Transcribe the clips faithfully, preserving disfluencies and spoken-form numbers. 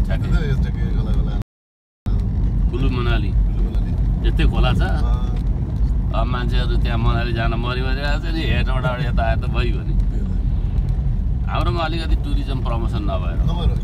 कुल्लु मनाली यस्तै खोला छ अब मान्छेहरू त्यहाँ मनाली जान मरिमरिरहेको छ नि हेर्नबाट यता आयो त भइगयो नि हाम्रोमा अलिकति टुरिज्म प्रमोसन नभएर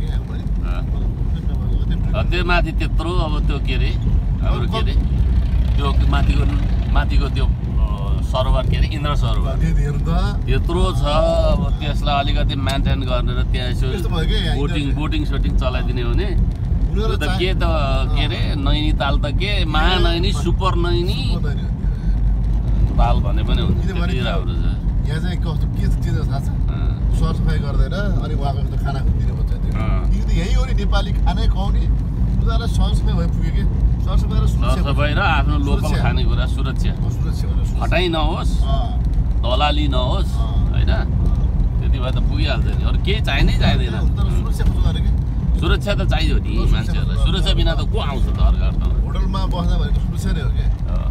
त्यो माथि त्यत्रो अब त्यो के अरे हाम्रो के अरे त्यो माथिको माथिको त्यो सरोवर के अरे इन्द्र सरोवर त्यत्रो छ अब त्यसलाई अलिकति मेन्टेन गरेर त्यहाँ यसो बोटिङ बोटिङ सोटिङ चलाइदिने हो भने त्यो त के त के अरे नैनीताल त के महानैनी सुपर नैनी ताल भने पनि हुन्छ त्यति राम्रो छ यहाँ चाहिँ कस्तो के चिज थाहा छ सरसफाइ गर्दैन अनि उहाँको त खाना दिनुपर्छ त्यो त यही हो नि नेपाली खानै खुवाउने उनीहरूलाई सरसफाइ भइ पुग्यो कि सरसफाइ र सरसफाइ र आफ्नो लोकल खानेकुरा सुरक्षा हटाइ नहोस् दलाली नहोस् होइन त्यति भए त पुगिहाल्छ नि अरू केही चाहिनै चाहिँदैन सुरक्षा त चाहियो नि मान्छेहरूलाई सुरक्षा बिना त को आउँछ त अर्को होटलमा बस्दा भनेको सुरक्षा नै हो क्या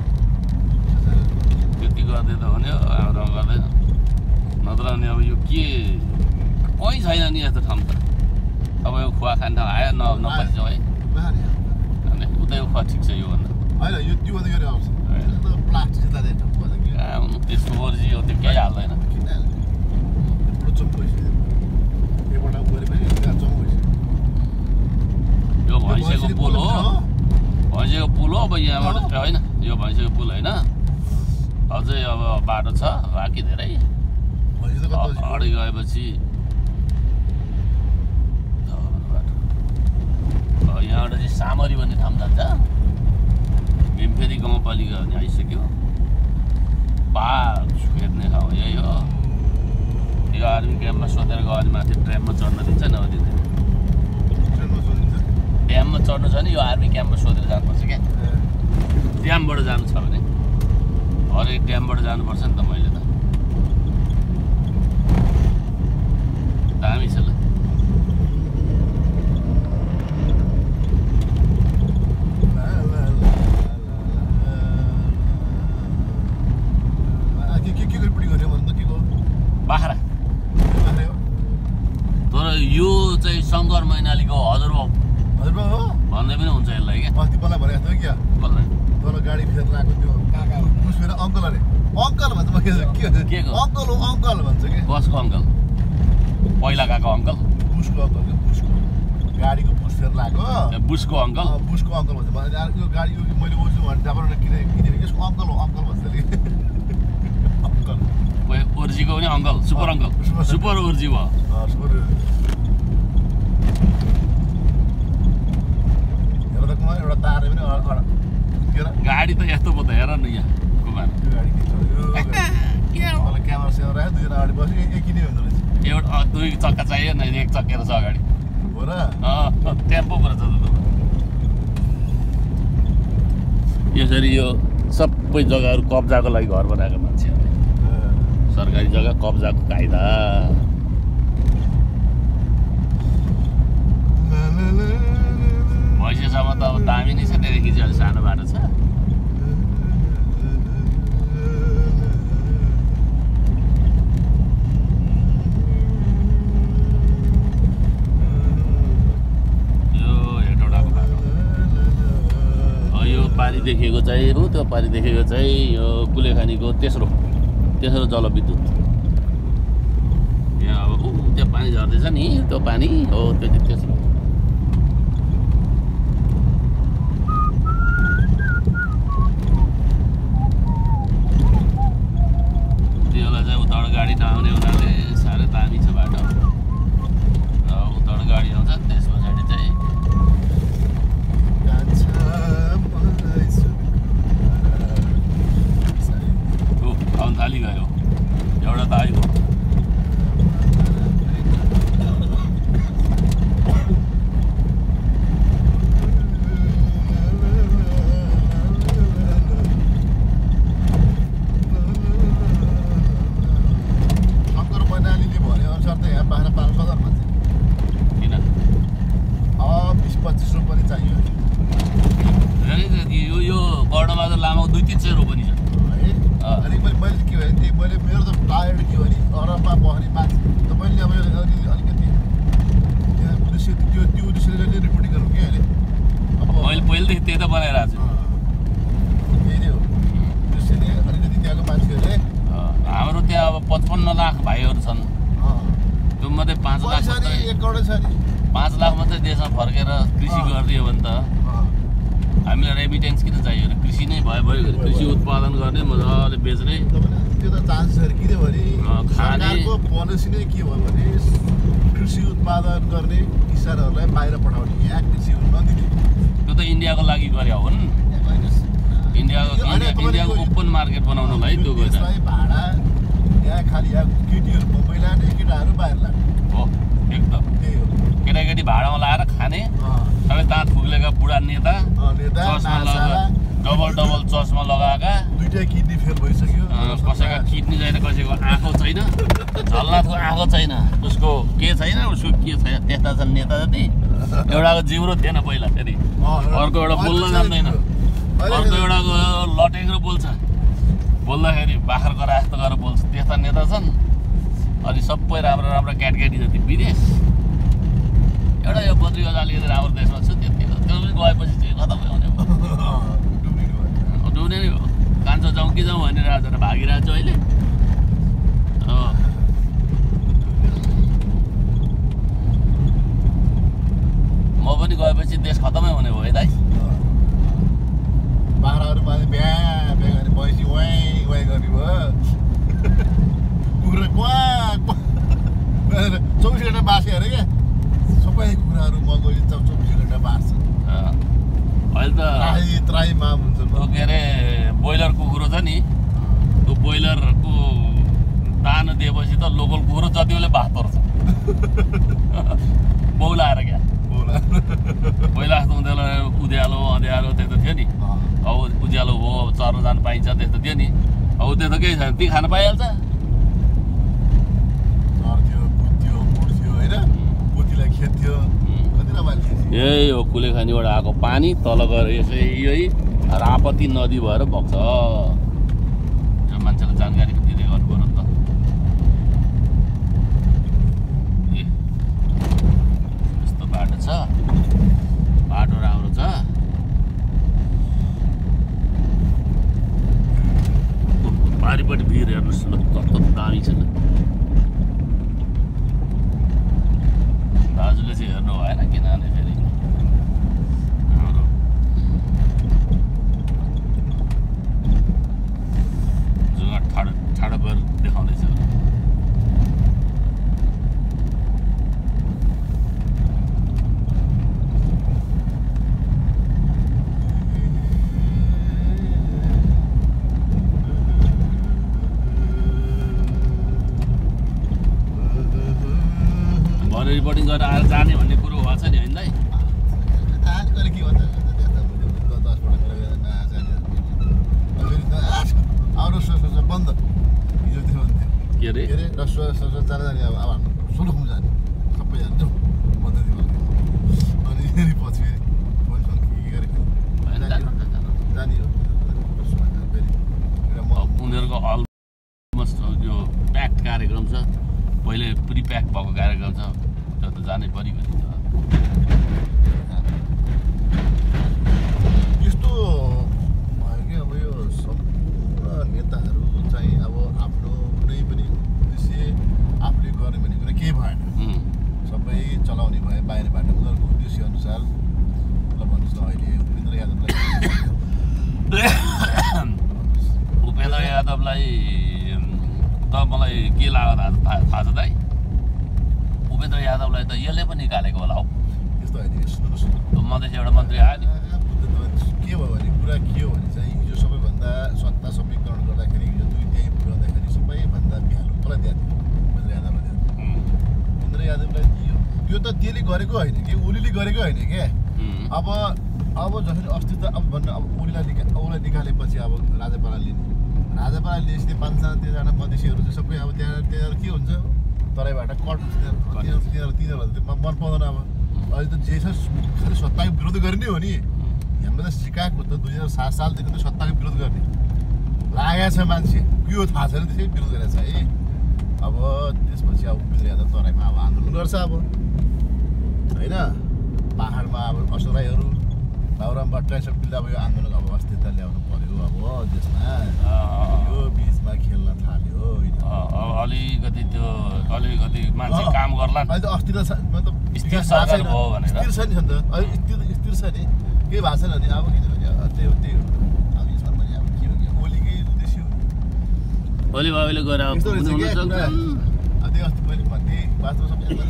त्यति गर्दै त भने हाम्रो गर्दैन नत्र भने अब यो के कहीँ छैन नि यस्तो ठाउँ त अब यो खुवा खाने ठाउँ आयो न नपसिन्छ है अनि उतै खुवा ठिक छ योभन्दा होइन यो त्योभन्दा यो आउँछ प्लास्टिक त्यस्तो ओर्जी हो त्यो केही हाल्दैन यो भैँसेको पुल हो भैँसेको पुल हो अब यहाँबाट होइन यो भैँसेको पुल होइन अझै अब बाटो छ बाँकी धेरै अगाडि गएपछि यहाँबाट चाहिँ सामरी भन्ने ठाउँ जान्छ भीमफेरी गाउँपालिका भन्ने आइसक्यो बाघ हेर्ने ठाउँ यही हो यो आर्मी क्याम्पमा सोधेर गयो भने माथि ट्रेनमा चढ्न दिन्छ नदिँदैन ड्याममा चढ्नु छ नि यो आर्मी क्याम्पमा सोधेर जानुपर्छ क्या ड्यामबाट जानु छ भने हरेक ड्यामबाट जानुपर्छ नि त मैले त दामी छ ल बाख्रा तर यो चाहिँ शङ्कर मैनालीको हजुरबाउ हजुरबाउ हो भन्दै पनि हुन्छ यसलाई क्या अस्ति बल्ल भनेको थियो क्या बल्ल तल गाडी फेर लगाएको त्यो काका पुस फेर अङ्कल अरे अङ्कल भन्छ म के के अङ्कल हो अङ्कल भन्छ कि कसको अङ्कल पहिला गएको अङ्कल बुसको अङ्कल के बुसको गाडीको पुस फेर लगाएको बुसको अङ्कल बुसको अङ्कल भन्छ यो गाडी यो मैले ओर्छु भने जापाबाट किने किनेर यसको अङ्कल हो अङ्कल भन्छ अरे अङ्कल ओर्जीको पनि अङ्कल सुपर अङ्कल सुपर ओर्जी भयो सुपर एउटा तार पनि गाडी त यस्तो पो त हेर न यहाँ कुमार क्यामेरा सेवा राख्यो दुईजना अगाडि बस्यो एकिने हुँदो रहेछ एउटा दुई चक्का चाहियो न एक चक्केर छ अगाडि हो र टेम्पो पो रहेछ त यसरी यो सबै जग्गाहरू कब्जाको लागि घर बनाएको मान्छेहरूले सरकारी जग्गा कब्जाको कायदा भैँसेसम्म त अब दामी नै छ त्यहाँदेखि चाहिँ अलिक सानो बाटो छ यो हेटौडाको बाटो यो पारी देखेको चाहिँ रु त्यो पारी देखेको चाहिँ यो कुलेखानीको तेस्रो तेस्रो जलविद्युत यहाँ अब ऊ त्यो पानी झर्दैछ नि त्यो पानी हो त्यो चाहिँ तेस्रो गाडी नआउने हुनाले साह्रै दामी छ बाटो र उताबाट गाडी आउँछ त्यस पछाडि चाहिँ आउनु थाली गयो एउटा त आइगयो त बनाइरहेको छु हाम्रो त्यहाँ अब पचपन्न लाख भाइहरू छन् त्यो मध्ये पाँच लाख पाँच लाख मात्रै देशमा फर्केर कृषि गरिदियो भने त हामीलाई रेमिटेन्स किन चाहियो र कृषि नै भयो भयो कृषि उत्पादन गर्ने मजाले बेच्ने त्यो त चान्सहरू किनभने सरकारको पोलिसी नै के भयो भने कृषि उत्पादन गर्ने किसानहरूलाई बाहिर पठाउने यहाँ कृषि नदिने त्यो त इन्डियाको लागि गरे हो नि इन्डियाको इन्डियाको ओपन मार्केट बनाउनलाई त्यो गर्छ भाडा यहाँ खालि यहाँ केटीहरू मुम्बई लाने केटाहरू बाहिर लाने हो एकदम त्यही हो केटाकेटी भाडामा लगाएर खाने सबै दाँत फुक्लेका बुढा नेता चस्मा लगाएर डबल डबल चस्मा लगाएका दुईटा किडनी फेल भइसक्यो कसैको किडनी छैन कसैको आँखा छैन झल्लाथको आँखा छैन उसको के छैन उसको के छैन त्यस्ता छन् नेता जति एउटाको जिउरो थिएन पहिला फेरि अर्को एउटा बोल्न जान्दैन अर्को एउटाको लटेङ्ग्रो बोल्छ बोल्दाखेरि बाख्रा गरा जस्तो गरेर बोल्छ त्यस्ता नेता छन् अनि सबै राम्रो राम्रो क्याटकेटी जति विदेश एउटा यो बद्री अलिकति राम्रो देशमा छु त्यति हो त्यो पनि गएपछि चाहिँ खतम हुने भयो डुब्ने नै हो कान्छो जाउँ कि जाउँ भनेर आज भागिरहेको छु अहिले म पनि गएपछि देश खतमै हुने भयो है दाइ बाख्राहरू पाले बिहा बिहा गर्ने भैँसी वाइ वाइ गर्ने भयो कुखुरा क्वा चौबिस घन्टा बाँसे अरे क्या सबै कुखुराहरू मगोली चौबिस घन्टा बाँच्छ अहिले त त्राही त्राही माम हुन्छ त्यो के अरे ब्रोइलर कुखुरो छ नि त्यो ब्रोइलरको दाना दिएपछि त लोकल कुखुरो जति बेला भात पर्छ बौलाएर क्या पहिला जस्तो हुँदैन उज्यालो अँध्यारो त्यस्तो थियो नि अब उज्यालो हो अब चर्न जानु पाइन्छ त्यस्तो थियो नि अब त्यो त केही छैन ती खान पाइहाल्छ यही हो कुलेखानीबाट आएको पानी तल गएर यसै यही रापती नदी भएर बग्छ यो मान्छेलाई जानकारी दिँदै गर्नु पर्यो नि त ए यस्तो बाटो छ बाटो राम्रो छ पारिपट्टि भिर हेर्नुहोस् न कस्तो दामी छ दाजुले चाहिँ हेर्नु भएन किनभने फेरि हाम्रो जुगा ठाडो ठाडो भएर देखाउँदैछ रिपोर्टिङ गरेर आएर जाने भन्ने कुरो भएको छ नि होइन दाइ बन्द के अरे के अरे जाँदा जाने अब हाम्रो सोलुखुम जाने सबै जान्छौँ बन्द अनि फेरि पछि फोन फोन के गरेको जाने हो उनीहरूको अलमोस्ट यो प्याक्ड कार्यक्रम छ पहिले प्रि प्याक भएको कार्यक्रम छ त्यो त जानै पऱ्यो नि यस्तो भयो कि अब यो सम्पूर्ण नेताहरू चाहिँ अब आफ्नो कुनै पनि उद्देश्य आफूले गर्ने भन्ने कुरा केही भएन सबै चलाउने भए बाहिरबाट उनीहरूको उद्देश्य अनुसार ल भन्नुहोस् न अहिले उपेन्द्र यादवलाई उपेन्द्र यादवलाई त मलाई के लाग्यो थाहा छ दाइ उपेन्द्र यादवलाई त यसले पनि निकालेको होला हौ त्यस्तो होइन सुन्नुहोस् न मधेस एउटा मन्त्री आयो नि के भयो भने कुरा के हो भने चाहिँ हिजो सबैभन्दा सत्ता समीकरण गर्दाखेरि हिजो दुई त्यही गर्दाखेरि सबैभन्दा भ्यालु कसलाई दिएको उपेन्द्र यादवलाई दिएको उपेन्द्र यादवलाई दियो त्यो त त्यसले गरेको होइन कि ओलीले गरेको होइन क्या अब अब जसरी अस्ति त अब भन्नु अब ओलीलाई निका ओलीलाई निकालेपछि अब राजापाला लिने राजापाला लिएपछि पाँचजना तिनजना मधेसीहरू चाहिँ सबै अब त्यहाँ त्यहाँ के हुन्छ तराईबाट कट तिनीहरू तिनीहरू तिनीहरू मन पाउँदैन अब अहिले त जे छ खालि सत्ताको विरोध गर्ने हो नि हामीले त सिकाएको त दुई हजार सात सालदेखि त सत्ताको विरोध गर्ने लागेको छ मान्छे के हो थाहा छैन त्यसै विरोध गरेको छ है अब त्यसपछि अब उपेन्द्र यादव तराईमा अब आन्दोलन गर्छ अब होइन पाहाडमा अब असराईहरू बाबुराम भट्टराई सबैले अब यो आन्दोलन अब अस्थिरता ल्याउनु पर्यो अब देशमा यो बिचमा खेल्न थाल्यो होइन अलिकति त्यो अलिकति मान्छे काम गर्ला अहिले त अस्थिर मतलब स्थिर सरकार भयो भनेर स्थिर छ नि त अहिले स्थिर स्थिर छ नि केही भएको छैन नि अब किनभने त्यही हो त्यही हो अब यसमा पनि अब के हो कि ओलीकै उद्देश्य हो ओली बाबुले गएर अब त्यो अस्ति मैले भन्थे वास्तवमा सबैजना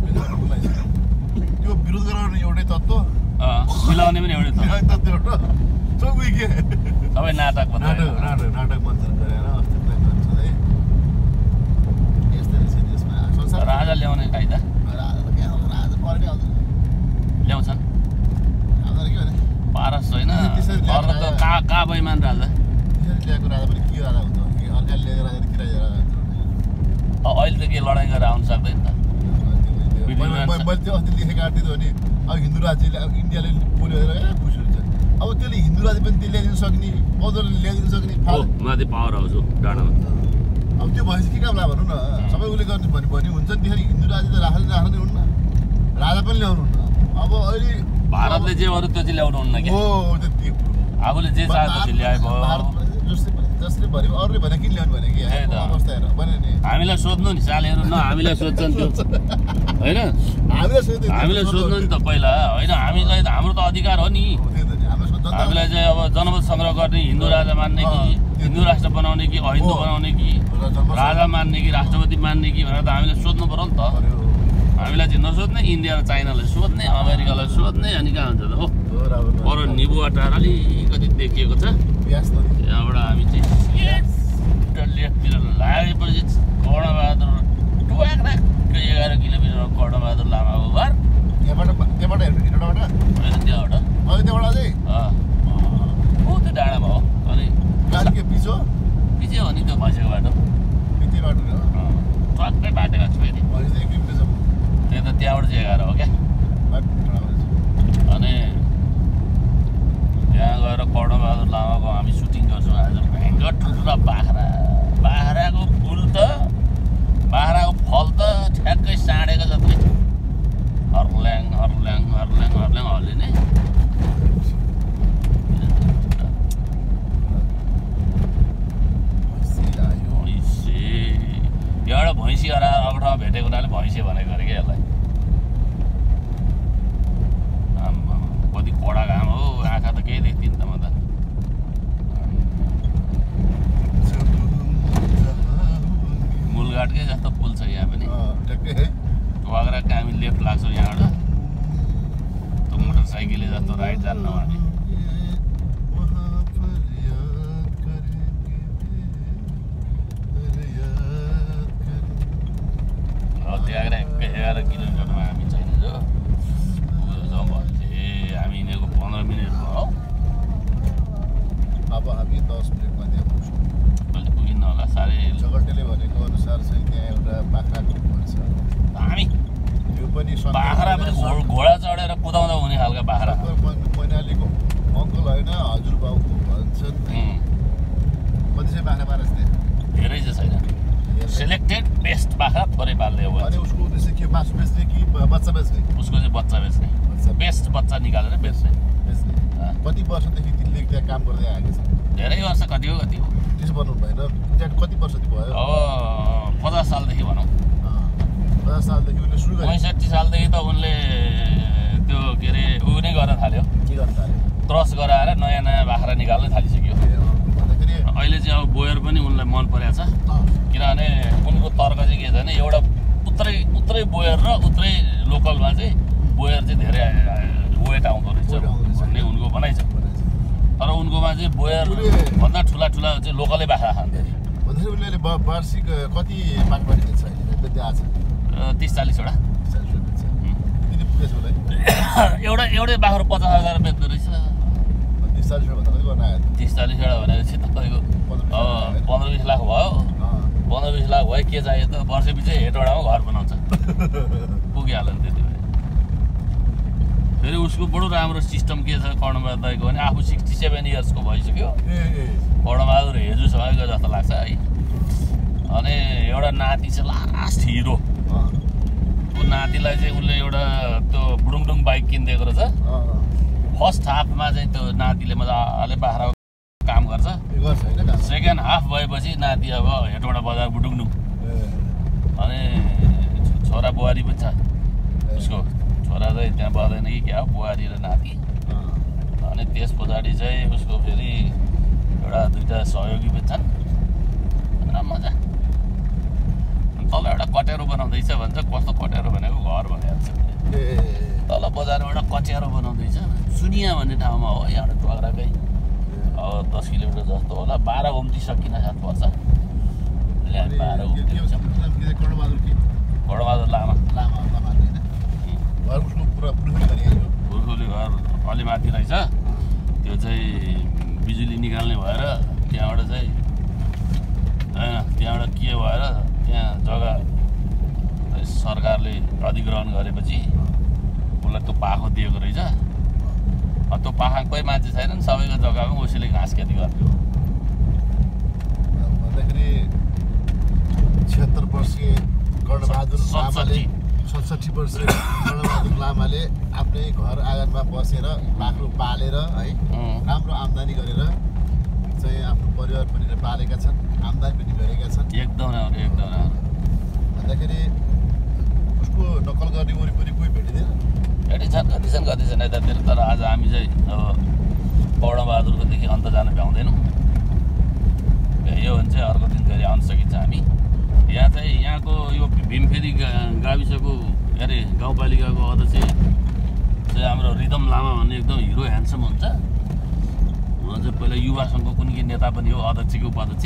त्यो विरोध गराउने एउटै तत्त्व मिलाउने पनि एउटै तत्त्व एउटा चौकी के सबै नाटक नाटक नाटक नाटक मञ्चन गरेर अस्तित्व गर्छ है यस्तै रहेछ देशमा संसार राजा ल्याउने कायदा राजा त के आउँछ राजा परेकै आउँछ ल्याउँछन् आउँदैन के भने पारस होइन अरू त का का बैमान राजा त्यसरी ल्याएको राजा पनि के राजा हुन्छ कि अर्काले ल्याएको राजा के राजा राजा हुन्छ अहिले त के लडाइँ गरेर आउनु सक्दैन त मैले त्यो अस्ति लेखेको आँट्दै थियो भने अब हिन्दू राज्यले अब इन्डियाले बोल्यो भनेर ए खुसी हुन्छ अब त्यसले हिन्दू राज्य पनि त्यसले ल्याइदिनु सक्ने अरूले ल्याइदिनु सक्ने माथि पावर हाउस हो डाँडामा अब त्यो भएपछि के काम लाग्यो भनौँ न सबै उसले गर्ने भने भने हुन्छ नि त्यसरी हिन्दू राज्य त राख्ने राख्ने हुन्न राजा पनि ल्याउनु हुन्न अब अहिले भारतले जे अरू त्यो चाहिँ ल्याउनु हुन्न कि हो त्यति आफूले जे चाह्यो त्यो ल्याए भयो जसले जसले भन्यो अरूले भने किन ल्याउनु भने कि अवस्था हेर भने नि हामीलाई सोध्नु नि सालेहरू न हामीलाई सोध्छन् त्यो होइन हामीलाई सोध्नु हामीलाई सोध्नु नि त पहिला होइन हामीलाई त हाम्रो त अधिकार हो नि हामीलाई चाहिँ अब जनमत सङ्ग्रह गर्ने हिन्दू राजा मान्ने कि हिन्दू राष्ट्र बनाउने कि अहिन्दू बनाउने कि राजा मान्ने कि राष्ट्रपति मान्ने कि भनेर त हामीले सोध्नु पर्यो नि त हामीलाई चाहिँ नसोध्ने इन्डिया र चाइनालाई सोध्ने अमेरिकालाई सोध्ने अनि कहाँ हुन्छ त हो पर निबुवाटार अलिकति देखिएको छ त्यहाँबाट हामी चाहिँ लेफ्टतिर लागेपछि कर्णबहादुर टुवाक्राक्कै एघार किलोमिटर कर्णबहादुर लामाको घर त्यहाँबाट त्यहाँबाट हेर्नु हिँड्नुबाट होइन त्यहाँबाट अहिले त्यहाँबाट चाहिँ हो त्यो डाँडामा हो अनि गाडी के पिच हो पिछे हो नि त्यो भैँसेको बाटो पिछे बाटो ट्वाक्कै बाटेको छु फेरि भैँसे एक किलोमिटर त्यो त त्यहाँबाट चाहिँ एघार हो क्या अनि त्यहाँ गएर कर्णबहादुर लामाको हामी सुटिङ गर्छौँ आज भयङ्कर ठुल्ठुला बाख्रा बाख्राको फुल त बाख्राको फल त ठ्याक्कै साँडेको जत्रै हर्ल्याङ हर्ल्याङ हर्ल्याङ हर्ल्याङ हल्लिने एउटा भैँसी हरा अर्को ठाउँमा भेटेको हुनाले भैँसे भनेको अरे क्या यसलाई कति कडा घाम हो आँखा त केही देख्दिनँ त म त मूलघाटकै जस्तो पुल छ यहाँ पनि वाग्राको हामी लेफ्ट लाग्छौँ यहाँबाट त्यो मोटरसाइकलले जस्तो राइट जान्नौँ हामी त्यहाँ एघार किलोमिटरमा हामी छैन जो पुग्छौँ भन्थे हामी हिँडेको पन्ध्र मिनट भयो अब हामी दस मिनटमा त्यहाँ पुग्छौँ कहिले पुगिन्न होला साह्रै जगटेले भनेको अनुसार चाहिँ त्यहाँ एउटा बाख्राको भन्छ हामी यो पनि बाख्रा पनि घोडा चढेर कुदाउँदा हुने खालको बाख्रा मैनालीको अङ्कल होइन हजुरबाउको भन्छन् कति चाहिँ बाख्रा पारेछ त्यहाँ धेरै चाहिँ छैन सेलेक्टेड बेस्ट बाख्रा थोरै पाल्ने हो अनि उसको उद्देश्य के मासु बेच्ने कि बच्चा बेच्ने उसको चाहिँ बच्चा बेच्ने बेस्ट बच्चा निकालेर बेच्ने बेच्ने कति वर्षदेखि तिमीले त्यहाँ काम गर्दै आएको छ धेरै वर्ष कति हो कति हो त्यसो भन्नु भएन त्यहाँ कति वर्षदेखि भयो अब पचास सालदेखि भनौँ पचास सालदेखि उसले सुरु गरे पैँसठी सालदेखि त उनले त्यो के अरे ऊ नै गर्न थाल्यो के गर्न थाल्यो क्रस गराएर नयाँ नयाँ बाख्रा निकाल्न थालिसक्यो अहिले चाहिँ अब बोयर पनि उनलाई मन परेको छ किनभने उनको तर्क चाहिँ के छ भने एउटा उत्रै उत्रै बोयर र उत्रै लोकलमा चाहिँ बोयर चाहिँ धेरै वेट आउँदो रहेछ भन्ने उनको भनाइ छ तर उनकोमा चाहिँ बोयर भन्दा ठुला ठुला चाहिँ लोकलै बाख्रा खान्थ्यो भन्दाखेरि उसले वार्षिक कति बाख्रा बेच्छ बेच्दै आएको छ तिस चालिसवटा पुगेछ उसलाई एउटा एउटै बाख्रो पचास हजार बेच्दो रहेछ तिस चालिसवटा भन्दा कति गर्न आयो तिस चालिसवटा भनेपछि त तपाईँको पन्ध्र बिस लाख भयो पन्ध्र बिस लाख भयो के चाहियो त वर्ष पछि हेटवटामा घर बनाउँछ पुगिहाल्यो नि त्यति भए फेरि उसको बडो राम्रो सिस्टम के छ कर्णबहादुर दाइको भने आफू सिक्सटी सेभेन इयर्सको भइसक्यो कर्णबहादुर हेजुसँगैको जस्तो लाग्छ है अनि एउटा नाति चाहिँ लास्ट हिरो त्यो नातिलाई चाहिँ उसले एउटा त्यो बुडुङडुङ बाइक किनिदिएको रहेछ फर्स्ट हाफमा चाहिँ त्यो नातिले मजाले बाख्राको काम गर्छ सेकेन्ड हाफ भएपछि नाति अब हेटौँडा बजार बुटुक्नु अनि छोरा बुहारी पनि छ उसको छोरा चाहिँ त्यहाँ बस्दैन कि क्या बुहारी र नाति अनि त्यस पछाडि चाहिँ उसको फेरि एउटा दुईवटा सहयोगी पनि छन् मजा तल एउटा कटेरो बनाउँदैछ भन्छ कस्तो कटेरो भनेको घर भनिहाल्छ तल बजारमा एउटा कटेरो बनाउँदैछ सुनिया भन्ने ठाउँमा हो यहाँबाट टुक्राकै अब दस किलोमिटर जस्तो होला बाह्र ओम्ती सकिन साथ पर्छ बाह्र ओम्ती कडबहादुर लामा पुर्खौली घर अलि माथि रहेछ त्यो चाहिँ बिजुली निकाल्ने भएर त्यहाँबाट चाहिँ होइन त्यहाँबाट के भएर त्यहाँ जग्गा सरकारले अधिग्रहण गरेपछि उसलाई त्यो पाखो दिएको रहेछ त्यो पाखा कोही मान्छे छैनन् सबैको जग्गामा उसैले घाँस खेती गर्ने हो भन्दाखेरि छिहत्तर वर्षीय कर्णबहादुर लामाले सडसठी वर्षीय कर्णबहादुर लामाले आफ्नै घर आँगनमा बसेर बाख्रो पालेर है राम्रो आम्दानी गरेर चाहिँ आफ्नो परिवार पनि पालेका छन् आम्दानी पनि गरेका छन् एकदम राम्रो एकदम राम्रो भन्दाखेरि उसको नक्कल गर्ने वरिपरि कोही भेटिँदैन भेटिन्छन् कति छन् कति छन् यतातिर तर आज हामी चाहिँ अब कर्णबहादुरकोदेखि अन्त जान भ्याउँदैनौँ भ्याइयो भने चाहिँ अर्को दिन फेरि आउन सकिन्छ हामी यहाँ चाहिँ यहाँको यो भीमफेरी गाविसको के अरे गाउँपालिकाको अध्यक्ष चाहिँ हाम्रो रिदम लामा भन्ने एकदम हिरो ह्यान्डसम हुन्छ उहाँ चाहिँ पहिला युवा सङ्घको कुनै के नेता पनि हो अध्यक्षको उपाध्यक्ष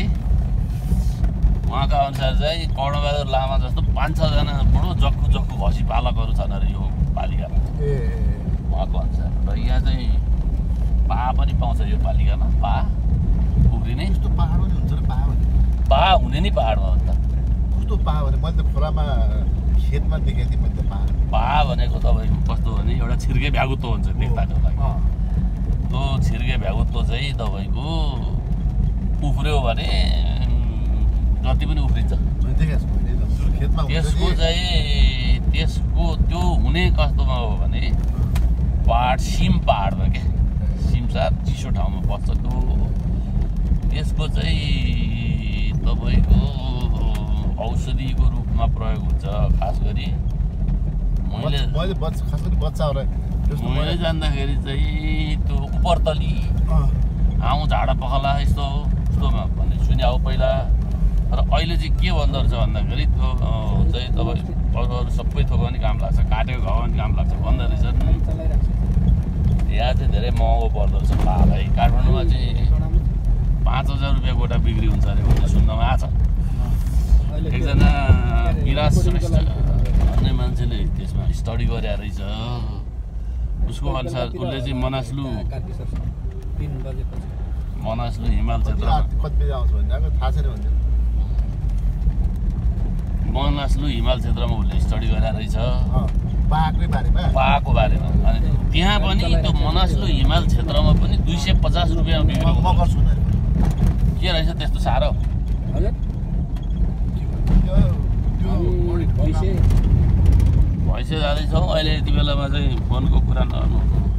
उहाँका अनुसार चाहिँ कर्णबहादुर लामा जस्तो पाँच छजना बडो जक्कु जक्कु भसी पालकहरू छन् अरे यो पालिकामा उहाँको अनुसार र यहाँ चाहिँ पा पनि पाउँछ यो पालिकामा पा उब्रिने यस्तो पाहाड पनि हुन्छ र पा पा हुने नि पाहाडमा हो नि त कस्तो पा भने मैले त खोलामा खेतमा देखेको थिएँ मैले त पा पा भनेको तपाईँको कस्तो भने एउटा छिर्के भ्यागुत्व हुन्छ देख्दाको लागि त्यो छिर्के भ्यागुत्व चाहिँ तपाईँको उफ्रियो भने जति पनि उफ्रिन्छ त्यसको चाहिँ त्यसको त्यो हुने कस्तोमा हो भने पहाड सिम पहाडमा क्या सिमसार चिसो ठाउँमा पर्छ त्यो त्यसको चाहिँ तपाईँको औषधिको रूपमा प्रयोग हुन्छ खास गरी मैले मैले खास गरी बच्चाहरूलाई मैले जान्दाखेरि चाहिँ त्यो उपरतली आउँ झाडा पखाला यस्तो यस्तोमा भन्ने सुने अब पहिला र अहिले चाहिँ के भन्दो रहेछ भन्दाखेरि त्यो चाहिँ तपाईँ अरू अरू सबै थोक पनि काम लाग्छ काटेको घाउ पनि काम लाग्छ भन्दो रहेछ यहाँ चाहिँ धेरै महँगो पर्दो रहेछ पालाई काठमाडौँमा चाहिँ पाँच हजार रुपियाँ गोटा बिक्री हुन्छ अरे भन्ने सुन्नमा आएको छ एकजना विराज श्रेष्ठ भन्ने मान्छेले त्यसमा स्टडी गरेर रहेछ उसको अनुसार उसले चाहिँ मनास्लु मनास्लु हिमाल क्षेत्रमा मनास्लु हिमाल क्षेत्रमा उसले स्टडी गरेर रहेछ पाहाको बारेमा अनि त्यहाँ पनि त्यो मनास्लु हिमाल क्षेत्रमा पनि दुई सय पचास रुपियाँमा बिक्री के रहेछ त्यस्तो साह्रो भैँसे जाँदैछौँ अहिले यति बेलामा चाहिँ फोनको कुरा नगर्नु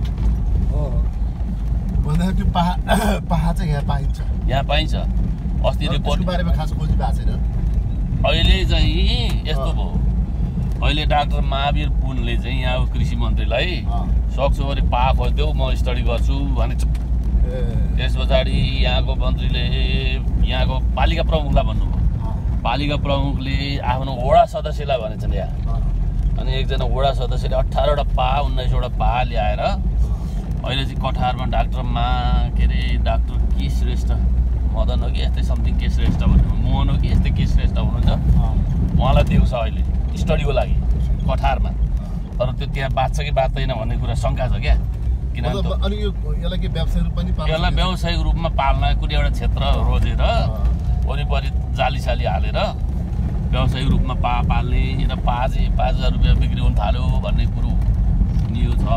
भन्दाखेरि त्यो पाहा पाहा चाहिँ यहाँ पाइन्छ यहाँ पाइन्छ अस्ति रिपोर्ट बारेमा खास खोजी भएको छैन अहिले चाहिँ यस्तो भयो अहिले डाक्टर महावीर पुनले चाहिँ यहाँको कृषि मन्त्रीलाई सक्छु भने पाहा खोजिदेऊ म स्टडी गर्छु भने त्यस पछाडि यहाँको मन्त्रीले यहाँको पालिका प्रमुखलाई भन्नुभयो पालिका प्रमुखले आफ्नो वडा सदस्यलाई भनेछन् यहाँ अनि एकजना वडा सदस्यले अठारवटा पा उन्नाइसवटा पा ल्याएर अहिले चाहिँ कठारमा डाक्टरमा के अरे डाक्टर के श्रेष्ठ मदन हो कि यस्तै समथिङ के श्रेष्ठ भन्नु मोहन हो कि यस्तै के श्रेष्ठ हुनुहुन्छ उहाँलाई दिएको छ अहिले स्टडीको लागि कठारमा तर त्यो त्यहाँ बाँच्छ कि बाँच्दैन भन्ने कुरा शङ्का छ क्या किनभने यसलाई व्यावसायिक रूपमा पाल्न कुनै एउटा क्षेत्र रोजेर वरिपरि जाली साली हालेर व्यावसायिक रूपमा पा पाल्ने र पा चाहिँ पाँच हजार रुपियाँ बिक्री हुन थाल्यो भन्ने कुरो सुनियो छ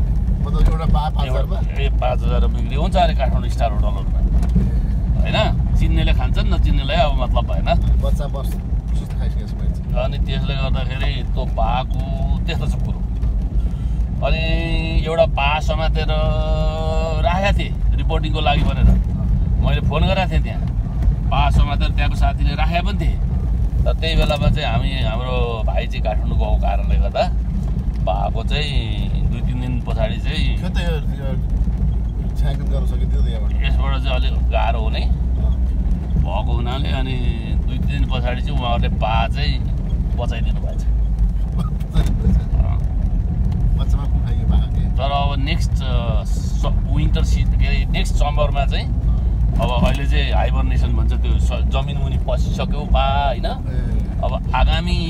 ए पाँच हजार बिक्री हुन्छ अरे काठमाडौँ स्टार होटलहरूमा होइन चिन्नेले खान्छन् नचिन्नेलाई अब मतलब भएन अनि त्यसले गर्दाखेरि त्यो पाको त्यस्तो छ कुरो अनि एउटा पा समातेर राखेको थिएँ रिपोर्टिङको लागि भनेर मैले फोन गरेको थिएँ त्यहाँ पा समातेर त्यहाँको साथीले राखेको पनि थिएँ तर त्यही बेलामा चाहिँ हामी हाम्रो भाइ चाहिँ काठमाडौँ गएको कारणले गर्दा पाको चाहिँ दुई तिन दिन पछाडि चाहिँ यसबाट चाहिँ अलिक गाह्रो हुने भएको हुनाले अनि दुई तिन दिन पछाडि चाहिँ उहाँहरूले पा चाहिँ बचाइदिनु भएको छ तर अब नेक्स्ट विन्टर सिजन के अरे नेक्स्ट समरमा चाहिँ अब अहिले चाहिँ हाइबरनेसन भन्छ त्यो जमिन मुनि पसिसक्यो पा होइन अब आगामी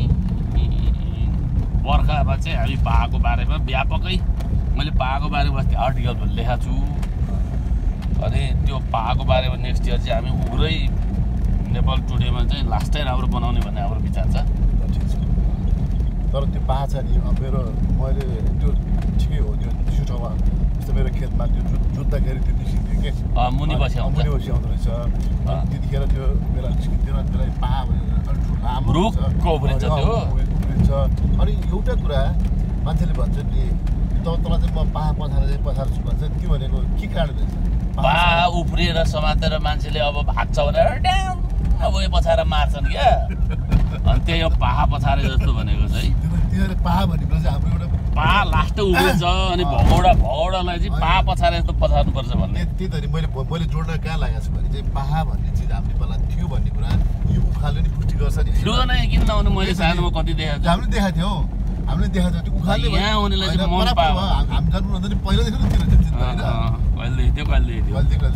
बर्खामा चाहिँ हामी पाको बारेमा व्यापकै मैले पाको बारेमा अस्ति आर्टिकल पनि लेखेको छु अनि त्यो पाको बारेमा नेक्स्ट इयर चाहिँ हामी उग्रै नेपाल टुडेमा चाहिँ लास्टै राम्रो बनाउने भन्ने हाम्रो विचार छ तर त्यो पा छ नि मेरो मैले त्यो ठिकै हो त्यो चिसो ठाउँमा जस्तो मेरो खेतमा त्यो जुत्दाखेरि त्यो निस्किन्थ्यो के मुनि बसी आउँछ मुनि बसी आउँदो रहेछ त्यतिखेर त्यो बेला निस्किन्थ्यो त्यसलाई पा लामो रुखको उब्रिन्छ त्यो उब्रिन्छ अनि एउटा कुरा मान्छेले भन्छ नि तल तल चाहिँ म पा पछाएर चाहिँ पछार्छु भन्छ त्यो भनेको के कारण रहेछ पा उफ्रिएर समातेर मान्छेले अब भाग्छ भनेर ड्याम अब यो पछाएर मार्छन् क्या अनि त्यही हो पाहा पछारे जस्तो भनेको चाहिँ पा भनेको चाहिँ हाम्रो एउटा पा लास्ट उब्रिन्छ अनि भगौडा भगौडालाई चाहिँ पा पछारे जस्तो पछार्नुपर्छ भन्ने त्यही त मैले मैले जोड्न कहाँ लागेको छु भने चाहिँ पाहा भन्ने चिज हाम्रो पहिला थियो भन्ने कुरा यो उखालले नि पुष्टि गर्छ नि थियो नै किन नहुनु मैले सानोमा कति देखाएको छु हामीले देखाएको थियौँ हामीले देखाएको थियो उखालले यहाँ हुनेलाई चाहिँ मन पा हामी जानुभन्दा नि पहिलादेखि नै थियो त्यो कहिलेदेखि थियो कहिलेदेखि थियो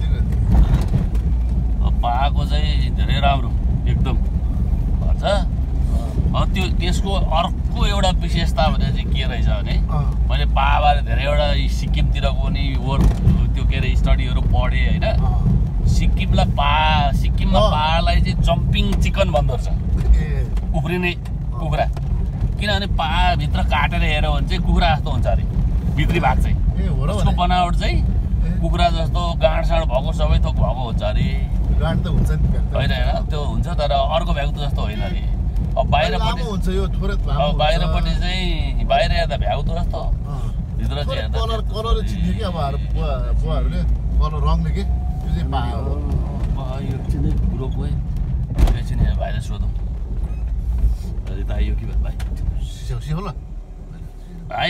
पाको चाहिँ धेरै राम्रो एकदम भन्छ त्यो त्यसको अर्को एउटा विशेषता भने चाहिँ के रहेछ भने मैले पाबारे धेरैवटा सिक्किमतिरको पनि वर्क त्यो के अरे स्टडीहरू पढेँ होइन सिक्किमलाई पा सिक्किममा पालाई चाहिँ जम्पिङ चिकन भन्दो रहेछ उफ्रिने कुखुरा किनभने पाभित्र काटेर हेऱ्यो भने चाहिँ कुखुरा जस्तो हुन्छ अरे भित्री भाग चाहिँ उसको बनावट चाहिँ कुखुरा जस्तो गाँडसाँड भएको सबै थोक भएको हुन्छ अरे गाँड त हुन्छ नि होइन होइन त्यो हुन्छ तर अर्को भ्यागुतो जस्तो होइन अरे अब बाहिरपट्टि हुन्छ यो थोरै अब बाहिरपट्टि चाहिँ बाहिर हेर्दा भ्यागुतो जस्तो भित्र चाहिँ हेर्दा कलर कलर चिन्थ्यो कि अब बुवा बुवाहरूले कलर रङले के त्यो चाहिँ पा हो यो चाहिँ कुरो गयो एकछिन बाहिर सोधौँ त आइयो कि भाइ सिहो ल भाइ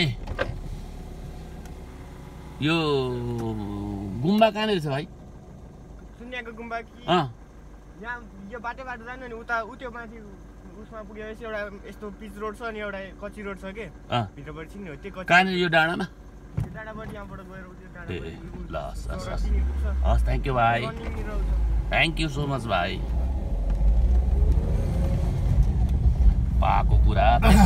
यो गुम्बा कहाँनिर छ भाइ सुन्याको गुम्बा कि अँ यहाँ यो बाटो बाटो जानु नि उता उत्यो माथि उसमा पुगेपछि एउटा यस्तो पिच रोड छ अनि एउटा कच्ची रोड छ के भित्रबाट छिन्ने हो त्यो कच्ची कहाँनिर यो डाँडामा त्यो डाँडाबाट यहाँबाट गएर त्यो डाँडा ए ल हस् थ्याङ्क यू भाइ थ्याङ्क यू सो मच भाइ पाको कुरा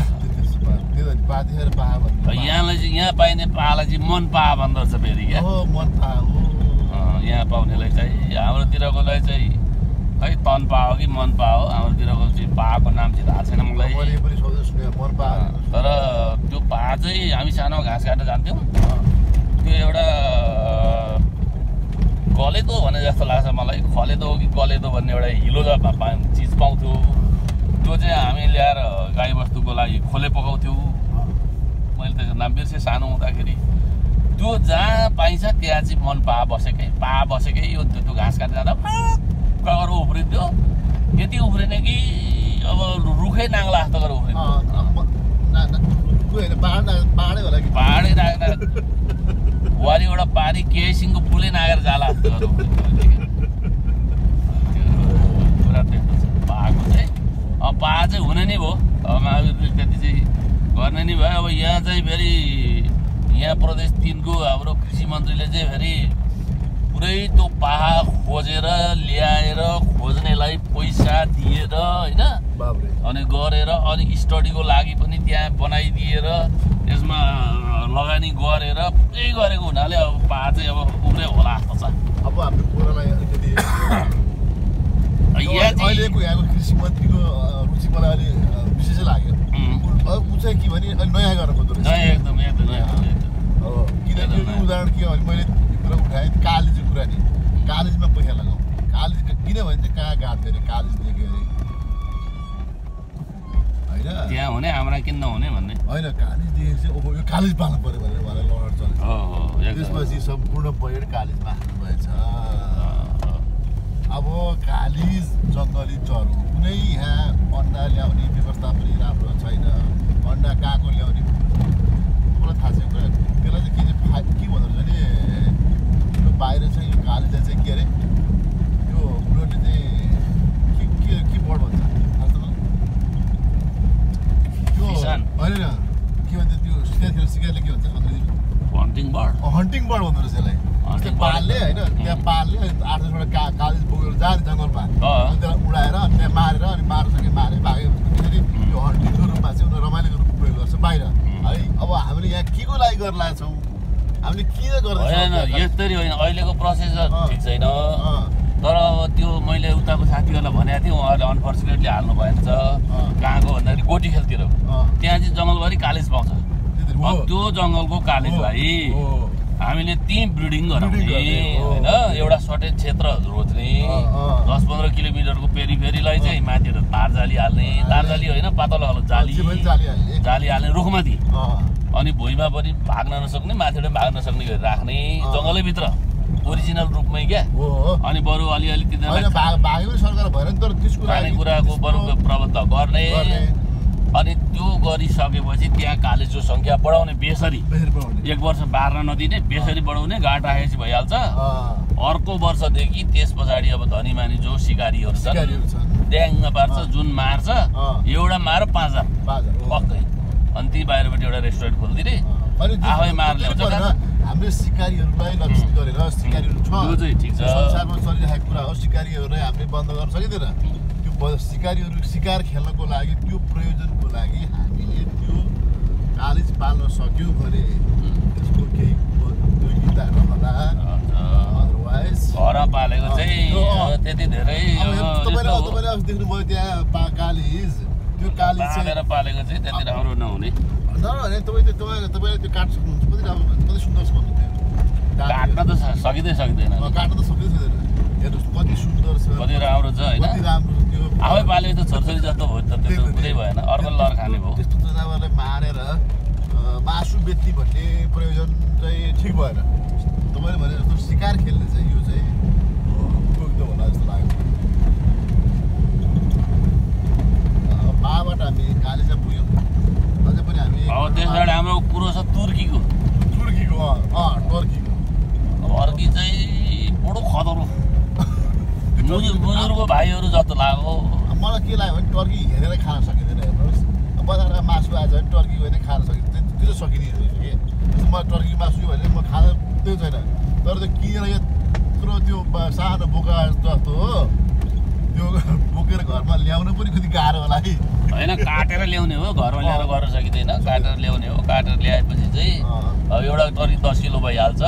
यहाँलाई चाहिँ यहाँ पाइने पालाई चाहिँ मन पा भन्दो रहेछ फेरि क्या यहाँ पाउनेलाई चाहिँ हाम्रोतिरकोलाई चाहिँ खै तन पा हो कि मन पा हो हाम्रोतिरको चाहिँ पाको नाम चाहिँ थाहा छैन मलाई तर त्यो पा चाहिँ हामी सानोमा घाँस काट्न जान्थ्यौँ त्यो एउटा गलेदो भने जस्तो लाग्छ मलाई खलेदो हो कि गलेदो भन्ने एउटा हिलो चिज पाउँथ्यो त्यो चाहिँ हामी ल्याएर गाईबस्तुको लागि खोले पकाउँथ्यौँ मैले त्यसको नाम बिर्सेँ सानो हुँदाखेरि त्यो जहाँ पाइन्छ त्यहाँ चाहिँ मन पा बसेकै पा बसेकै यो त्यो घाँस काटेर जाँदा गरेर उफ्रिन्थ्यो यति उफ्रिने कि अब रुखै नाङ्ला जस्तो गरेर उफ्रिन्थ्यो पाहाडै राखेर वारिबाट पारी केसिङको पुलै नागेर जाला जस्तो गरेर उफ्रिन्थ्यो पुरा त्यस्तो छ पाको चाहिँ अब पा चाहिँ हुने नै भयो अब महावीरले त्यति चाहिँ गर्ने नै भयो अब यहाँ चाहिँ फेरि यहाँ प्रदेश तिनको हाम्रो कृषि मन्त्रीले चाहिँ फेरि पुरै त्यो पाहा खोजेर ल्याएर खोज्नेलाई पैसा दिएर होइन अनि गरेर अनि स्टडीको लागि पनि त्यहाँ बनाइदिएर त्यसमा लगानी गरेर पुरै गरेको हुनाले अब पा चाहिँ अब पुरै होला जस्तो छ अब हाम्रो कोरालाई अलिकति अहिलेको यहाँको कृषि मन्त्रीको रुचि मलाई अलि विशेषै लाग्यो ऊ चाहिँ के भने अलि नयाँ गर्न खोज्दो रहेछ नयाँ एकदम एकदम नयाँ किनकि यो उदाहरण के भने मैले कुरा उठाएँ कालेजको कुरा नि कालेजमा पैसा लगाऊ कालेज किनभने चाहिँ कहाँ गएको थियो अरे कालेज देख्यो अरे होइन त्यहाँ हुने हाम्रा किन नहुने भन्ने होइन कालेज देखेपछि चाहिँ ओहो यो कालेज पाल्नु पऱ्यो भनेर मलाई लहर चल्यो त्यसपछि सम्पूर्ण बयड कालिजमा हाल्नुभएछ। अब कालिज जङ्गली चरो कुनै यहाँ अन्डा ल्याउने व्यवस्था पनि राम्रो छैन। अन्डा कहाँको ल्याउने मलाई थाहा छैन। त्यसलाई चाहिँ के चाहिँ के भन्दो रहेछ भने यो बाहिर चाहिँ यो कालिजलाई चाहिँ के अरे यो उनीहरूले चाहिँ के के के बर्ड भन्छ थाहा छ मलाई त्यो होइन के भन्छ त्यो सिकार खेल सिकारले के भन्छ अङ्ग्रेजीमा हन्टिङ बर्ड हन्टिङ बर्ड भन्दो रहेछ यसलाई। त्यो पालले होइन त्यहाँ पालले आठ दसवटा का कालिज बोकेर जाने जङ्गलमा अनि त्यसलाई उडाएर अनि त्यहाँ मारेर अनि मार्नसके मारे भाग्यो त्यसरी यो हन्टिङको रूपमा चाहिँ उनीहरू रमाइलोको रूपमा प्रयोग गर्छ बाहिर है। अब हामीले यहाँ के को लागि गर्न लागेको छौँ हामीले किन गर्दैछौँ होइन यस्तरी होइन अहिलेको प्रोसेसर ठिक छैन। तर अब त्यो मैले उताको साथीहरूलाई भनेको थिएँ उहाँहरूले अनफर्चुनेटली हाल्नु भएन छ कहाँको भन्दाखेरि गोटी खेलतिर त्यहाँ चाहिँ जङ्गलभरि कालिज पाउँछ। त्यो जङ्गलको कालिज भाइ हामीले त्यहीँ ब्रिडिङ गराउने होइन एउटा सर्टेज क्षेत्र रोज्ने दस पन्ध्र किलोमिटरको पेरिफेरीलाई चाहिँ माथिबाट तारजाली हाल्ने तारजाली होइन पातलो खालको जाली जाली हाल्ने रुखमाथि अनि भुइँमा पनि भाग्न नसक्ने माथिबाट भाग्न नसक्ने गरी राख्ने जङ्गलैभित्र ओरिजिनल रूपमै क्या। अनि बरु अलिअलि खानेकुराको बरु प्रबन्ध गर्ने अनि त्यो गरिसकेपछि त्यहाँ कालिजको सङ्ख्या बढाउने बेसरी एक वर्ष बार्न नदिने बेसरी बढाउने गाड राखेपछि भइहाल्छ। अर्को वर्षदेखि त्यस पछाडि अब धनीमानी जो सिकारीहरू छन् ड्याङ्ग पार्छ जुन मार्छ एउटा मार पाँच हजार पक्कै अनि ती बाहिरबाट एउटा रेस्टुरेन्ट खोलिदिने आफै मार ल्याउँछ। हाम्रो सिकारीहरूलाई लक्षित गरेर सिकारीहरू छ त्यो चाहिँ ठिक छ संसारमा चलिरहेको कुरा हो। सिकारीहरूलाई हामीले बन्द गर्न सकिँदैन। त्यो सिकारीहरू शिकार खेल्नको लागि त्यो प्रयोजनको लागि हामीले त्यो कालिज पाल्न सक्यौँ भने त्यसको केही उपयोगिता रहला। अदरवाइज घर पालेको चाहिँ त्यति धेरै तपाईँले तपाईँले अस्ति देख्नुभयो त्यहाँ पा कालिज त्यो कालिज चाहिँ पालेको चाहिँ त्यति राम्रो नहुने नभने तपाईँ त्यो तपाईँले तपाईँले त्यो काट्न सक्नुहुन्छ कति राम्रो कति सुन्दर छ भन्नुहुन्थ्यो। काट्न त सकिँदै सक्दैन काट्न त सक्दै सक्दैन। हेर्नुहोस् कति सुन्दर छ कति राम्रो छ होइन कति राम्रो त्यो आफै पालेको त छोरछोरी जस्तो भयो त त्यो कुरै भएन अर्को लर खाने भयो। त्यस्तो जनावरलाई मारेर मासु बेच्ने भन्ने प्रयोजन चाहिँ ठिक भएन। तपाईँले भने जस्तो शिकार खेल्ने चाहिँ यो चाहिँ उपयुक्त होला जस्तो लाग्यो। पाबाट हामी कालिजा पुग्यौँ अझै पनि हामी अब त्यसबाट हाम्रो कुरो छ तुर्कीको तुर्कीको अँ टर्कीको टर्की चाहिँ बडो खतरो बुजुर्ग भाइहरू जस्तो लाग्यो। मलाई के लाग्यो भने टर्की हेरेर खान सकिँदैन। हेर्नुहोस् बजारमा मासु आएछ भने टर्की गएर खान सकिन्छ त्यो चाहिँ सकिने रहेछ कि मलाई टर्की मासु भने म खान त्यो छैन। तर त्यो किनेर यत्रो त्यो सानो बोका जस्तो हो त्यो बोकेर घरमा ल्याउनु पनि कति गाह्रो होला है। होइन काटेर ल्याउने हो घरमा ल्याएर गर्न सकिँदैन काटेर ल्याउने हो। काटेर ल्याएपछि चाहिँ अब एउटा टर्की दस किलो भइहाल्छ।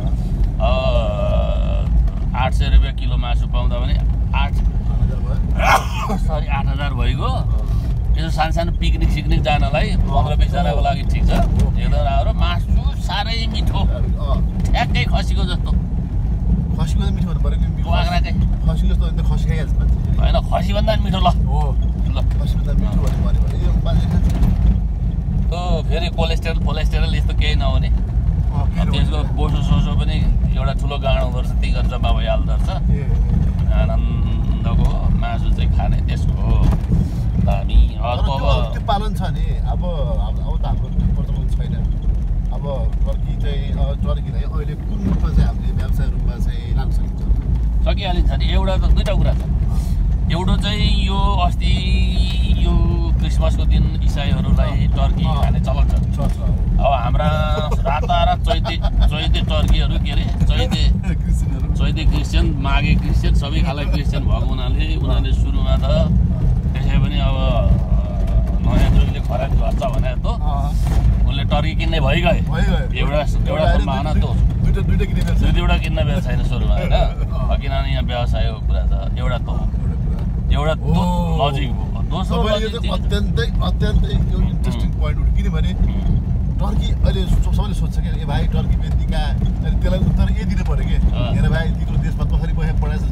आठ सय रुपियाँ किलो मासु पाउँदा भने आठ सरी आठ हजार भइगयो। यसो सानो सानो पिकनिक सिक्निक जानलाई पन्ध्र बिसजनाको लागि ठिक छ एकदम राम्रो। मासु साह्रै मिठो ठ्याक्कै खसीको जस्तो खसीको मिठो हुनु पऱ्यो कि बाख्राकै खसी जस्तो अन्त खसी खाइहाल्छ मान्छे होइन खसीभन्दा मिठो ल हो ल खसीभन्दा मिठो भन्नु पऱ्यो भने यो मान्छे खान्छ त्यो फेरि कोलेस्ट्रोल कोलेस्ट्रोल यस्तो केही नहुने त्यसको बोसो सोसो पनि एउटा ठुलो गाँड हुँदो रहेछ त्यही गरेर जम्मा भइहाल्दो रहेछ। आनन्दको मासु चाहिँ खाने त्यसको हो दामी। अर्को अब त्यो पालन छ नि अब अब त हाम्रो त्यो प्रचलन छैन। अब टर्की चाहिँ टर्कीलाई अहिले कुन रूपमा चाहिँ हामीले व्यवसाय रूपमा चाहिँ लान सकिन्छ सकिहालिन्छ नि। एउटा त दुईवटा कुरा छ। एउटा चाहिँ यो अस्ति यो क्रिसमसको दिन इसाईहरूलाई टर्की खाने चलन छ। अब हाम्रा रातारात चैते चैते टर्कीहरू के अरे चैते चैते क्रिस्चियन माघे क्रिस्चियन सबै खालको क्रिस्चियन भएको हुनाले उनीहरूले सुरुमा त त्यसै पनि अब नयाँ जोगले खराब गर्छ भने त उसले टर्की किन्ने भइगए एउटा एउटा सम्भावना त दुईवटा दुईवटा किन्ने दुई दुईवटा किन्न व्यवसाय सुरुमा होइन किनभने यहाँ व्यवसायको कुरा छ एउटा त एउटा लजिक हो। दोस्रो अत्यन्तै अत्यन्तै यो इन्ट्रेस्टिङ पोइन्ट हो किनभने टर्की अहिले सबैले सोध्छ कि ए भाइ टर्की बेच्ने कहाँ अनि त्यसलाई उत्तर यही दिनु पर्यो कि हेर भाइ तिम्रो देशमा पोखरी बहे पढाएछ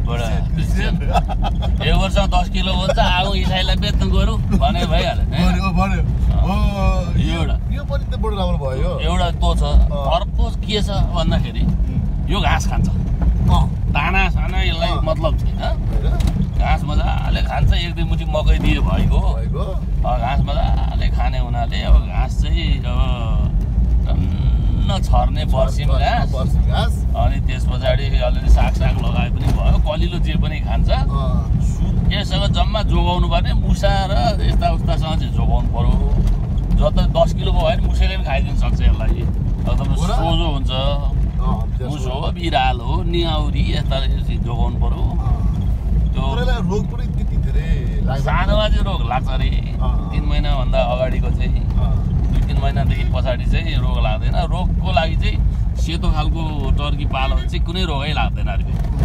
एक वर्षमा दस किलो हुन्छ आऊ इसाईलाई बेच्नु गरौँ भने भइहाल्यो भन्यो एउटा यो पनि त बडो राम्रो भयो एउटा तो छ अर्को के छ भन्दाखेरि यो घाँस खान्छ दाना साना यसलाई मतलब छैन घाँस मजाले खान्छ एक दुई मुठी मकै दियो भइगयो घाँस मजाले खाने हुनाले अब घाँस चाहिँ अब टन्न छर्ने बर्सिम घाँस अनि त्यस पछाडि अलिअलि सागसाग लगाए पनि भयो कलिलो जे पनि खान्छ यससँग जम्मा जोगाउनु पर्ने मुसा र यस्ता उस्तासँग चाहिँ जोगाउनु पर्यो जत दस किलो भयो भने मुसेले पनि खाइदिनु सक्छ यसलाई एकदम सोझो हुन्छ मुसो हो बिरालो हो नियाउरी यस्ता जोगाउनु पर्यो त्यो रोग पनि त्यति धेरै सानोमा चाहिँ रोग लाग्छ अरे तिन महिनाभन्दा अगाडिको चाहिँ दुई तिन महिनादेखि पछाडि चाहिँ रोग लाग्दैन रोगको लागि चाहिँ सेतो खालको टर्की पाल्यो भने चाहिँ कुनै रोगै लाग्दैन अरे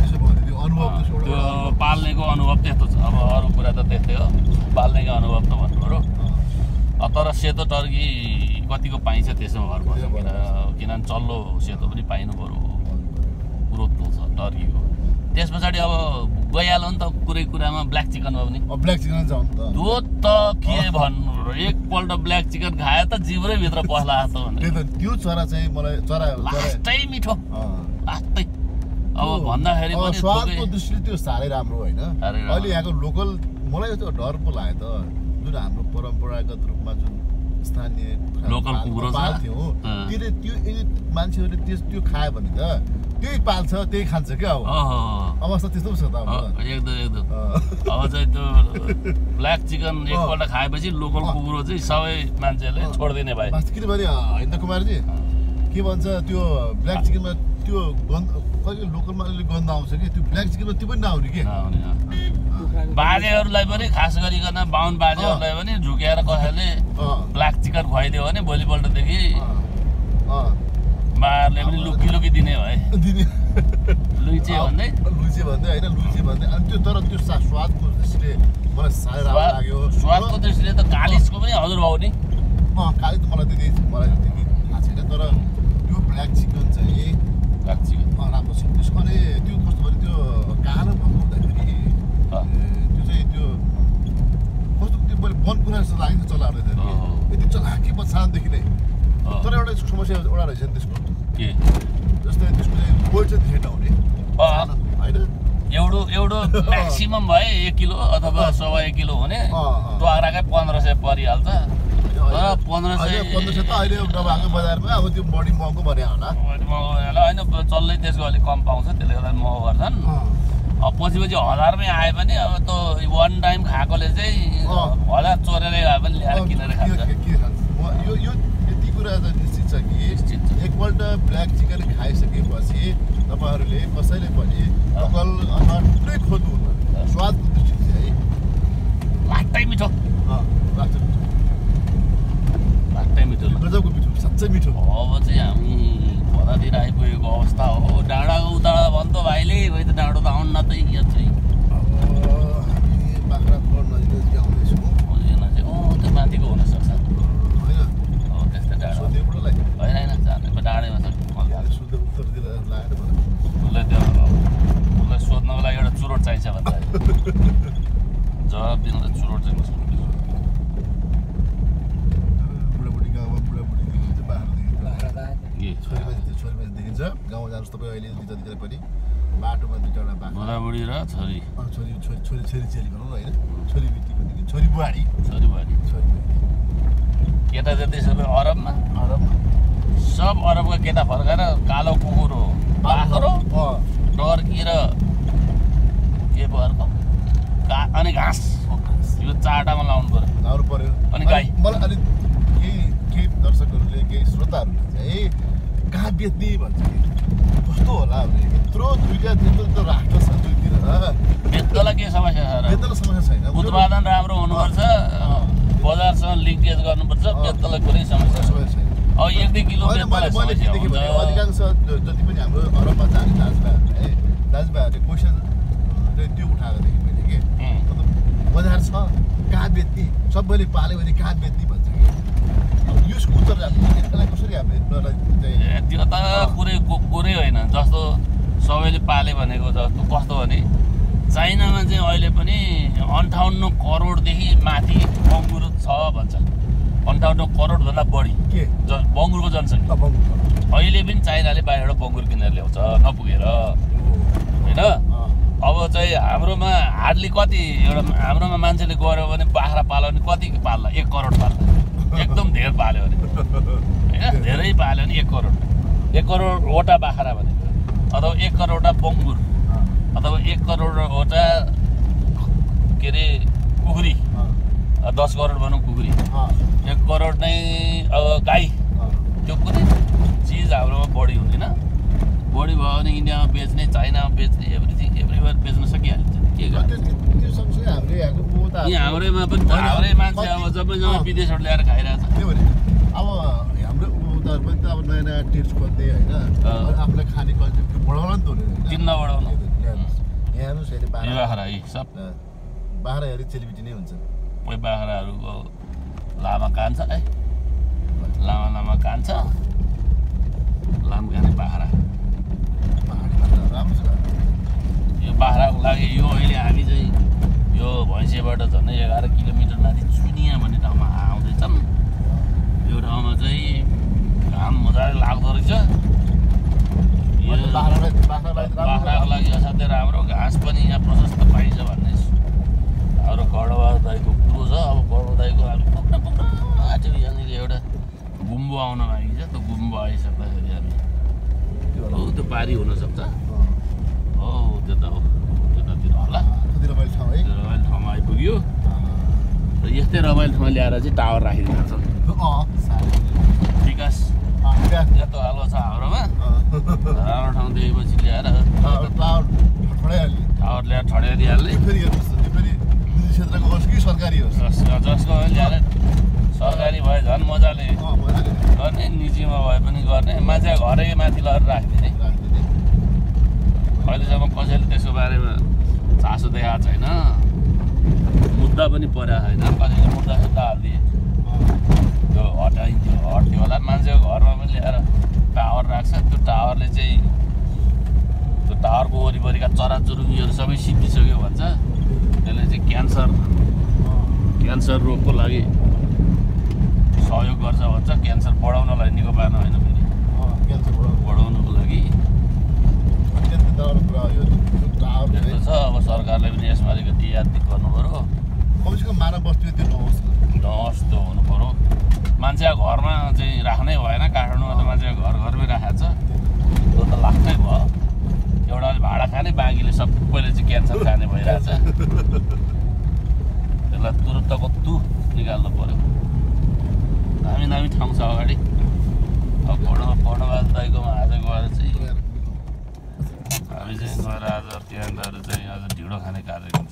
त्यो पाल्नेको अनुभव त्यस्तो छ अब अरू कुरा त त्यस्तै हो पाल्नेको अनुभव त भन्नु पऱ्यो तर सेतो टर्की कतिको पाइन्छ त्यसमा भर पर्छ किनभने चल्लो सेतो पनि पाइनु पऱ्यो कुरो त्यो छ टर्कीको त्यस पछाडि अब गइहाल्यो नि त पुरै कुरामा ब्ल्याक चिकनमा पनि ब्ल्याक चिकन छ त्यो त के भन्नु एकपल्ट ब्ल्याक चिकन खायो त जिब्रै भित्र पस्ला जस्तो भने त्यो चरा चाहिँ मलाई चरा लास्टै मिठो लास्टै अब भन्दाखेरि पनि स्वादको दृष्टिले त्यो साह्रै राम्रो होइन अहिले यहाँको लोकल मलाई त्यो डर पो लाग्यो त जुन हाम्रो परम्परागत रूपमा जुन स्थानीय लोकल कुकुर पाल्थ्यो त्यसले त्यो यदि मान्छेहरूले त्यस त्यो खायो भने त त्यही पाल्छ त्यही खान्छ क्या अब अवस्था त्यस्तो पो छ त एकदम एकदम अब चाहिँ त्यो ब्ल्याक चिकन एकपल्ट खाएपछि लोकल कुकुर चाहिँ सबै मान्छेहरूले छोडिदिने भाइ किनभने होइन त कुमारजी के भन्छ त्यो ब्ल्याक चिकनमा त्यो गन्ध कहिले लोकलमा अलिअलि गन्ध आउँछ कि त्यो ब्ल्याक चिकनमा त्यो पनि नआउने के बाजेहरूलाई पनि खास गरिकन बाहुन बाजेहरूलाई पनि झुकेर कसैले ब्ल्याक चिकन खुवाइदियो भने भोलिपल्टदेखि बारले पनि लुकी लुकी दिने भए लुइचे भन्दै लुइचे भन्दै होइन लुइचे भन्दै अनि त्यो तर त्यो स्वादको दृष्टिले मलाई साह्रै राम्रो लाग्यो स्वादको दृष्टिले त कालिजको पनि हजुर भाउ नि अँ कालिज त मलाई त्यति मलाई त्यति थाहा छैन तर त्यो ब्ल्याक चिकन चाहिँ ब्ल्याक चिकन राम्रो छ त्यसको अनि त्यो कस्तो भने त्यो कालो भएको हुँदाखेरि त्यो चाहिँ त्यो कस्तो त्यो मैले वन कुरा जस्तो लाग्यो चलाएर यति चलाके पछाडिदेखि नै तर एउटा समस्या एउटा रहेछ नि त्यसको के जस्तै त्यसको चाहिँ वेट चाहिँ धेरै नहुने होइन एउटो एउटो म्याक्सिमम भए एक किलो अथवा सवा एक किलो हुने टुक्राकै पन्ध्र सय परिहाल्छ तर पन्ध्र सय पन्ध्र सय त अहिले नभएको बजारमा अब त्यो बढी महँगो भने होला बढी महँगो होला होइन चल्दै त्यसको अलिक कम पाउँछ त्यसले गर्दा महँगो गर्छन् अब पछि पछि हजारमै आए पनि अब त वान टाइम खाएकोले चाहिँ हजार चोरेरै भए पनि ल्याएर किनेर खान्छ यो यो यति कुरा त निश्चित छ कि एकपल्ट ब्ल्याक चिकन खाइसकेपछि तपाईँहरूले कसैले पनि लोकल अथवा पुरै खोज्नुहुन्न स्वादको दृष्टिले है लास्टै मिठो लाग्छ लास्टै मिठो गजबको मिठो साँच्चै मिठो अब चाहिँ हामी खोलातिर आइपुगेको अवस्था हो डाँडाको उता भन्थ्यो भाइले खोइ त डाँडो त आउनु न त यहाँ चाहिँ हामी बाख्राकोट नजिक आउँदैछौँ ओ त्यो माथिको हुनसक्छ होइन हो त्यस्तै डाँडो सोधेबाट होइन होइन जाने डाँडैमा छ शुद्ध उत्तरतिर लागेर उसलाई त्यो उसलाई सोध्नको लागि एउटा चुरोट चाहिन्छ भन्छ जवाब दिनुलाई चुरोट चाहिँ मसँग बुढाबुढी गाउँमा बुढाबुढी देखिन्छ बाख्रादेखि छोरी मान्छे देखिन्छ गाउँमा जानुहोस् तपाईँ अहिले जतिखेर पनि बाटोमा दुईवटा बाख्रा बुढाबुढी र छोरी छोरी छोरी छोरी छोरी चेली भनौँ न होइन छोरी बेटी पनि छोरी बुहारी छोरी बुहारी छोरी केटा जति सबै अरबमा अरबमा सब अरबका केटा फर्काएर कालो कुकुर हो बाख्रो टर्की र के पो अर्को अनि घाँस यो चारवटामा लाउनु पर्यो लाउनु पर्यो अनि गाई मलाई अलिक केही केही दर्शकहरूले केही श्रोताहरूले चाहिँ कहाँ बेच्ने भन्छ कि कस्तो होला भने यत्रो दुईवटा त्यत्रो राष्ट्र छ दुईतिर बेच्नलाई के समस्या छ र बेच्नलाई समस्या छैन उत्पादन राम्रो हुनुपर्छ बजारसँग लिङ्केज गर्नुपर्छ बेच्नलाई कुनै समस्या समस्या छैन अब एक दुई किलो बेच्नलाई समस्या हुन्छ अधिकांश जति पनि हाम्रो अरबमा जाने दाजुभाइहरू है दाजुभाइहरूले क्वेसन त्यो उठाएको देखेँ मैले के बजार छ कहाँ बेच्ने सबैले पाल्यो भने कहाँ बेच्ने भन्छ कि न्युज उत्तर यसलाई कसरी हामीले ए त्यो त पुरै कुरै होइन जस्तो सबैले पाले भनेको जस्तो कस्तो भने चाइनामा चाहिँ अहिले पनि अन्ठाउन्न करोडदेखि माथि बङ्गुर छ भन्छ अन्ठाउन्न करोडभन्दा बढी के बङ्गुरको जनसङ्ख्या अहिले पनि चाइनाले बाहिरबाट बङ्गुर किनेर ल्याउँछ नपुगेर होइन अब चाहिँ हाम्रोमा हार्डली कति एउटा हाम्रोमा मान्छेले गऱ्यो भने बाख्रा पाल्यो भने कति पाल्ला एक करोड पाल्ला एकदम धेरै पाल्यो भने होइन धेरै पाल्यो भने एक करोड एक करोडवटा बाख्रा भने अथवा एक करोडवटा बङ्गुर अथवा एक करोडवटा के अरे कुखुरी दस करोड भनौँ कुखुरी एक करोड नै अब गाई त्यो कुनै चिज हाम्रोमा बढी हुँदैन बढी भयो भने इन्डियामा बेच्ने चाइनामा बेच्ने एभ्रिथिङ एभ्रिवेयर बेच्न सकिहाल्छ के गर्छ यहाँ हाम्रैमा पनि हाम्रै मान्छे अब जम्मै जम्मै विदेशबाट ल्याएर खाइरहेछ त्यो भने अब हाम्रो उताहरू पनि त अब नयाँ नयाँ टेस्ट खोज्दै होइन आफूलाई खाने कल्चर बढाउन नि त हुने किन नबढाउनु यहाँ हेर्नुहोस् अहिले बाख्रा है सब बाख्रा हेरी चेलीबेटी नै हुन्छ कोही बाख्राहरूको लामा कान्छ है लामा लामा कान्छ लाम खाने बाख्रा यो बाख्राको लागि यो अहिले हामी चाहिँ यो भैँसेबाट झन्डै एघार किलोमिटर माथि चुनिया भन्ने ठाउँमा आउँदैछन् यो ठाउँमा चाहिँ घाम मजाले लाग्दो रहेछ बाख्राको लागि असाध्यै राम्रो घाँस पनि यहाँ प्रशस्त पाइन्छ भन्ने हाम्रो गढवाल दाईको कुरो छ अब गढवाल दाईको हामी पुग्न पुग्न आँट्यो यहाँनिर एउटा गुम्बो आउन लागि छ त्यो गुम्बो आइसक्दाखेरि हामी हो त्यो पारी हुनसक्छ हो त्यता हो त्यतातिर होला रमाइलो ठाउँ है रमाइलो ठाउँमा आइपुग्यो र यस्तै रमाइलो ठाउँमा ल्याएर चाहिँ टावर राखिदिन्छ विकास यस्तो हाल्को छ हाम्रोमा राम्रो ठाउँ देखेपछि ल्याएर टावर ल्याएर ठड्याइदिइहाल्ने क्षेत्रको होस् कि सरकारी होस् जसको ल्याएर सरकारी भए झन् मजाले गर्ने निजीमा भए पनि गर्ने मान्छे घरै माथि लगेर राखिदिने अहिलेसम्म कसैले त्यसको बारेमा चासो देखाएको छैन मुद्दा पनि परेको छैन कसैले मुद्दा सुद्धा हालिदिए त्यो हटाइन्थ्यो हट्थ्यो होला मान्छेको घरमा पनि ल्याएर टावर राख्छ त्यो टावरले चाहिँ त्यो टावरको वरिपरिका चराचुरुङ्गीहरू सबै सिद्धिसक्यो भन्छ त्यसले चाहिँ क्यान्सर क्यान्सर रोगको लागि सहयोग गर्छ भन्छ क्यान्सर बढाउनलाई निको पार्न होइन फेरि क्यान्सर बढाउनुको लागि त्यस्तो छ अब सरकारले पनि यसमा अलिकति याद गर्नु पऱ्यो कमसेकम मानव बस्ती त्यो नहोस् नहोस् त्यो हुनु पऱ्यो मान्छेको घरमा चाहिँ राख्नै भएन काठमाडौँमा त मान्छेको घर घरमै राखेको छ त्यो त लाग्नै भयो एउटाले भाडा खाने बाँकीले सबैले चाहिँ क्यान्सर खाने भइरहेछ त्यसलाई तुरुन्तको तु निकाल्नु पऱ्यो दामी दामी ठाउँ छ अगाडि अब पढ्नु पढ्नुबाद दाइकोमा आज गएर चाहिँ हामी चाहिँ गएर आज त्यहाँ गएर चाहिँ आज ढिँडो खाने कार्यक्रम